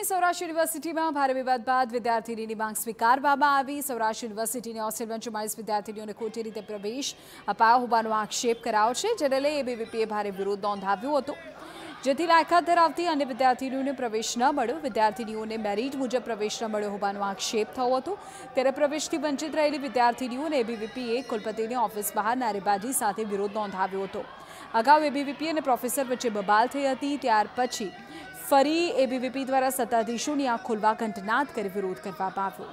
સૌરાષ્ટ્ર યુનિવર્સિટીમાં ભારે વિવાદ બાદ વિદ્યાર્થીનીની માંગ સ્વીકારવામાં આવી। સૌરાષ્ટ્ર યુનિવર્સિટીની હોસ્ટેલમાં 44 વિદ્યાર્થીનીઓને ખોટી રીતે પ્રવેશ અપાયો હોવાનો આક્ષેપ કરાયો છે, જેને લઈ એબીવીપીએ ભારે વિરોધ નોંધાવ્યો હતો, જેથી લાયકાત ધરાવતી અન્ય વિદ્યાર્થીનીઓને પ્રવેશ ન મળ્યો। વિદ્યાર્થીનીઓને મેરિટ મુજબ પ્રવેશ ન મળ્યો હોવાનો આક્ષેપ થયો હતો, ત્યારે પ્રવેશથી વંચિત રહેલી વિદ્યાર્થીનીઓને એબીવીપીએ કુલપતિની ઓફિસ બહાર નારેબાજી સાથે વિરોધ નોંધાવ્યો હતો। અગાઉ એબીવીપી અને પ્રોફેસર વચ્ચે બબાલ થઈ હતી, ત્યાર પછી ફરી એબીવીપી દ્વારા સત્તાધીશોની આંખ ખોલવા ઘંટનાદ કરી વિરોધ કરવામાં આવ્યો।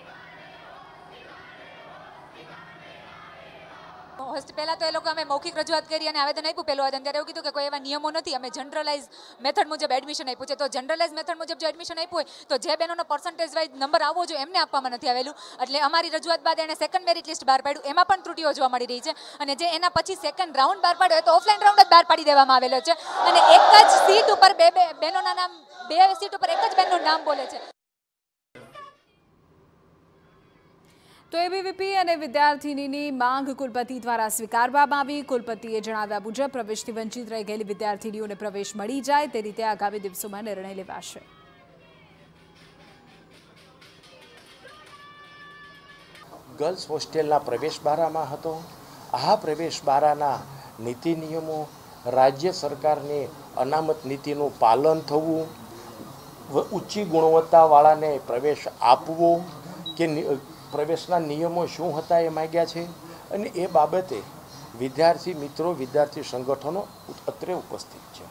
પહેલા તો એ લોકો અમે મૌખિક રજૂઆત કરી અને આવેદન આપ્યું। પહેલું આવેદન ત્યારે એવું કીધું કે કોઈ એવા નિયમો નથી, અમે જનરલાઇઝ મેથડ મુજબ એડમિશન આપ્યું છે। તો જનરલાઇઝ મેથડ મુજબ જો એડમિશન આપ્યું હોય તો જે બહેનોનો પર્સન્ટેજ વાઇઝ નંબર આવવો જોઈએ એમને આપવામાં નથી આવેલું। એટલે અમારી રજૂઆત બાદ એણે સેકન્ડ મેરિટ લિસ્ટ બહાર પાડ્યું, એમાં પણ ત્રુટીઓ જોવા મળી રહી છે। અને જે એના પછી સેકન્ડ રાઉન્ડ બહાર પાડ્યો તો ઓફલાઈન રાઉન્ડ જ બહાર પાડી દેવામાં આવેલો છે અને એક જ સીટ ઉપર બે બહેનોના નામ, બે સીટ ઉપર એક જ બહેનનું નામ બોલે છે। તો એબીવીપી અને વિદ્યાર્થીનીની માંગ કુલપતિ દ્વારા સ્વીકારવામાં આવી। કુલપતિએ જણાવ્યા મુજબ પ્રવેશથી વંચિત રહી ગયેલી વિદ્યાર્થીનીઓને પ્રવેશ મળી જાય તે રીતે આગામી દિવસોમાં નિર્ણય લેવાશે। ગર્લ્સ હોસ્ટેલના પ્રવેશ બારામાં હતો। આ પ્રવેશ બારાના નીતિ નિયમો, રાજ્ય સરકારની અનામત નીતિનું પાલન થવું, ઊંચી ગુણવત્તાવાળાને પ્રવેશ આપવો કે પ્રવેશના નિયમો શું હતા એ માગ્યા છે અને એ બાબતે વિદ્યાર્થી મિત્રો, વિદ્યાર્થી સંગઠનો અત્રે ઉપસ્થિત છે।